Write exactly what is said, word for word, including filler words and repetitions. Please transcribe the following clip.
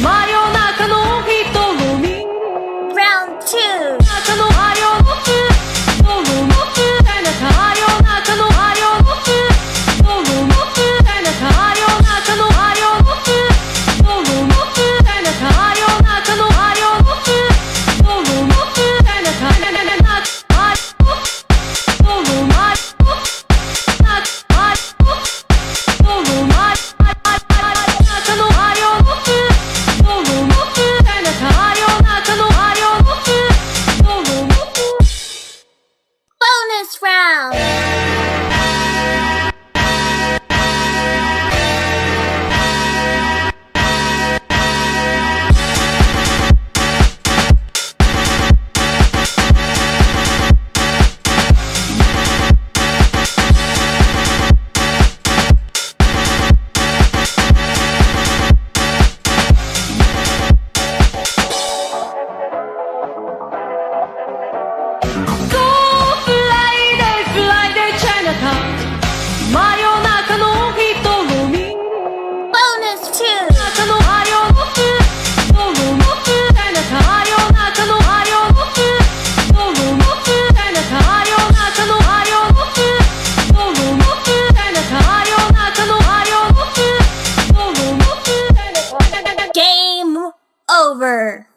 真夜中の人を見る Round two. 中のアヨノスドロノスだいなか夜中のアヨノスドロノスだいなか夜中のアヨノスドロノスだいなか夜中のアヨノスドロノスだいなかななななあドロマなあドロマ中のアヨノスドロノスだいなか夜中のアヨノスドロノス Bonus round. Go Friday Friday Chinatown 真夜中の人を見る Bonus two. 中のアヨノスドロノスだいなか夜中のアヨノスドロノスだいなか夜中のアヨノスドロノスだいなか夜中のアヨノスドロノスだいなか Game over.